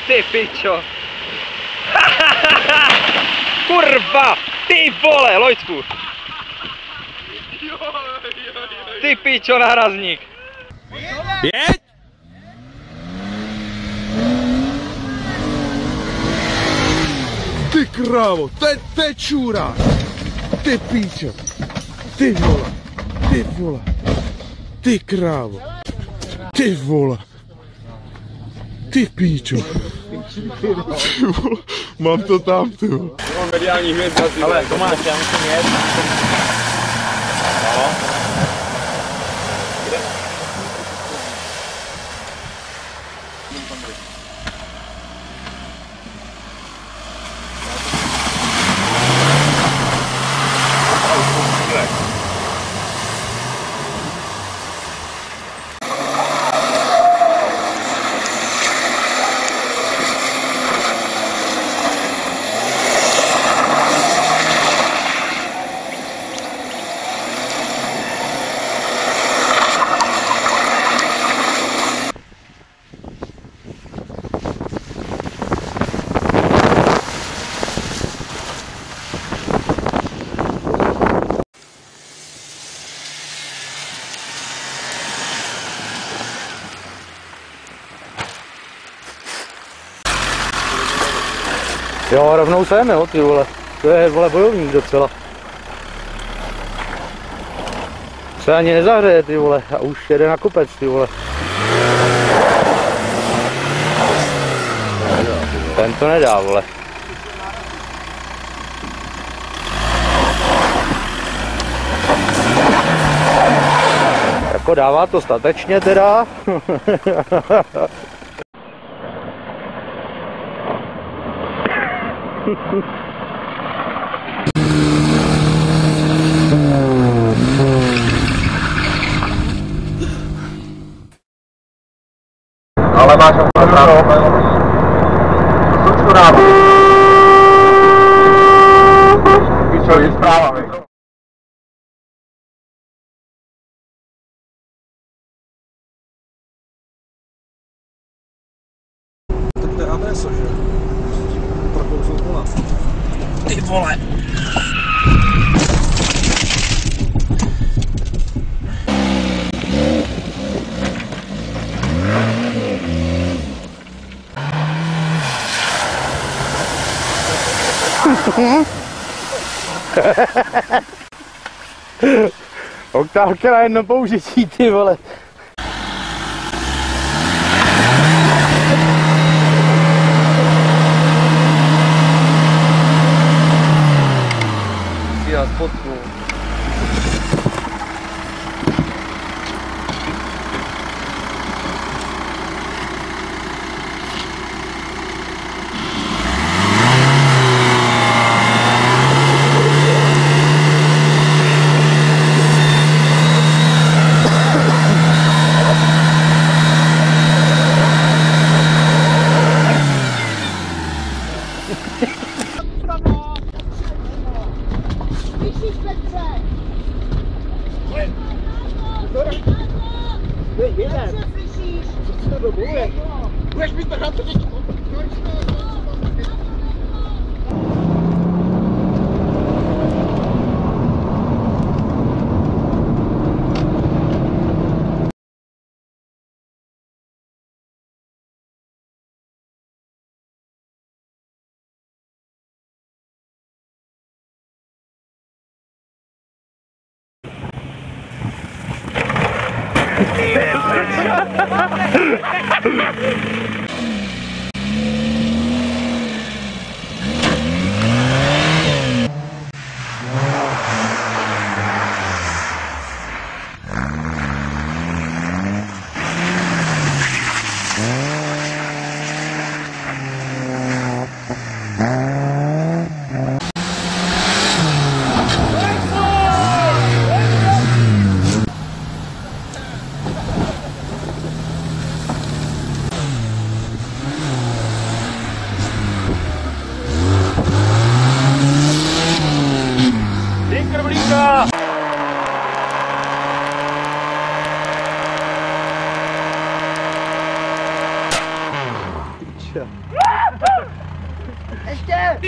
Ty pičo. Kurva! Ty vole, Lojcku! Ty pičo, nárazník! Jeď! Ty krávo, to je čůra! Ty píčo! Ty vole! Ty vole! Ty krávo! Ty vole! Ty píčo! Ty vole, mám to tam, ty vole. Mám mediální hvězda. Ale Tomáš, já musím jet. No. Jo, rovnou sem, jo, ty vole. To je, vole, bojovník docela. Se ani nezahřeje, ty vole, a už jede na kopec, ty vole. Ten to nedá, vole. Jako dává to statečně teda. Ale máš slučku rádu. Píčo, je zpráva, vej. Tak to je adreso, že? Prokouzl kola. Ty vole! Oktávka na jedno použití, ty vole. Si já spotku. Budeš mít to teď. Sure. Ještě!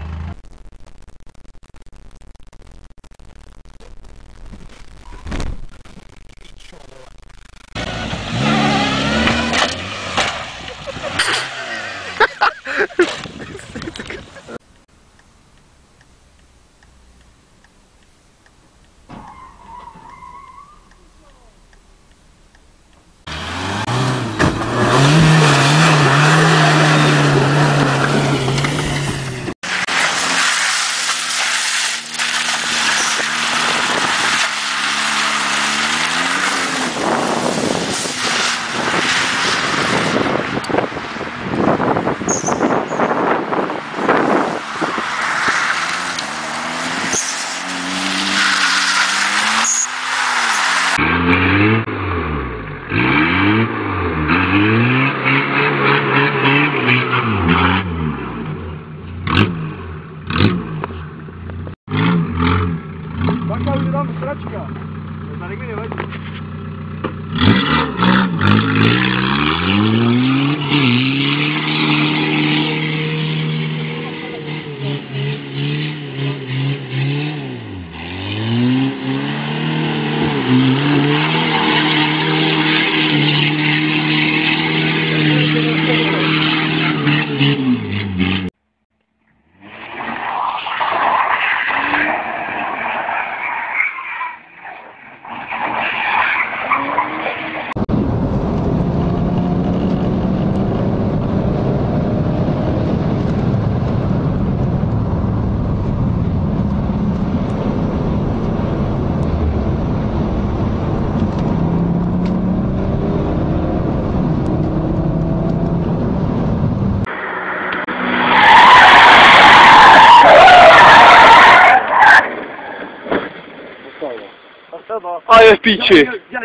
Takhle už je tam sračka. To tady mi nevadí. A je v píči.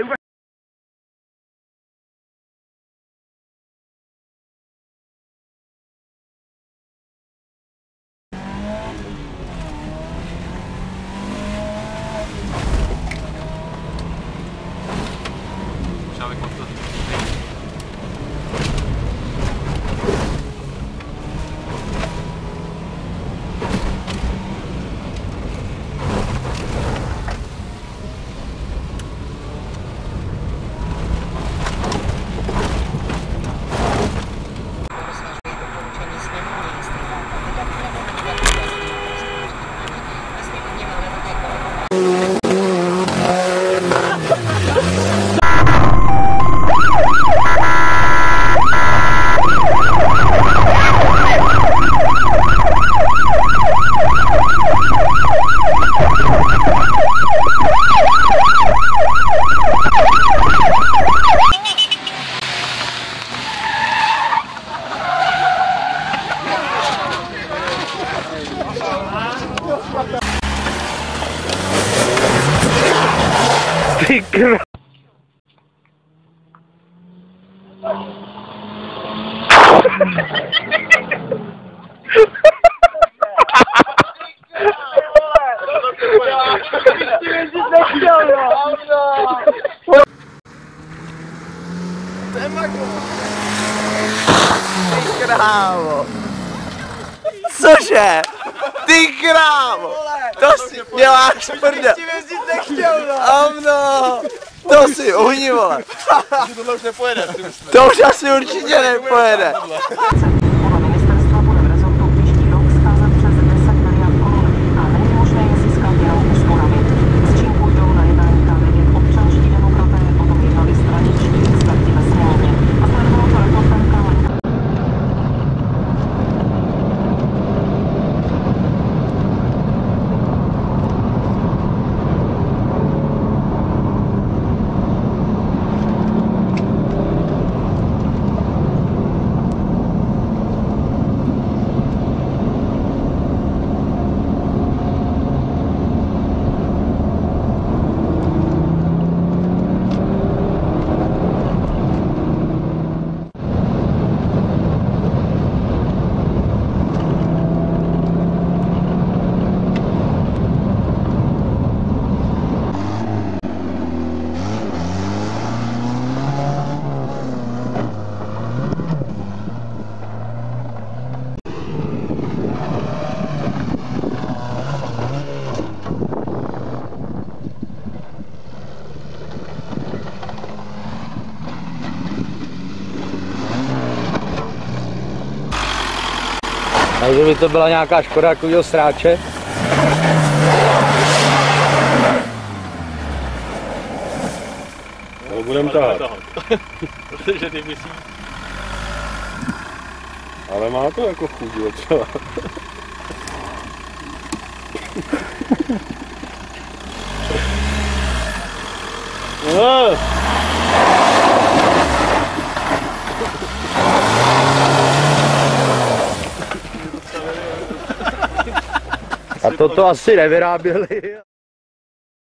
Ty kr... Ty krávo! Cože? Ty krávo! To si děláš prdel! Amno! To si uhni, vole! Tohle už nepojede. To už asi určitě nepojede! Podle ministerstva bude v rezortu příští rok scházet přes 10 miliard korun a není možné je získat jenom úsporami. S čím půjdou na jednání vědět občanští demokraté, o tom jednali straničtí experti ve sněmovně. A sledovalo to reportérka Lenka. Takže by to byla nějaká škoda takovýho sráče. Ale budeme tahat. Protože ty myslí. Ale má to jako chuť docela. A toto asi nevyráběli.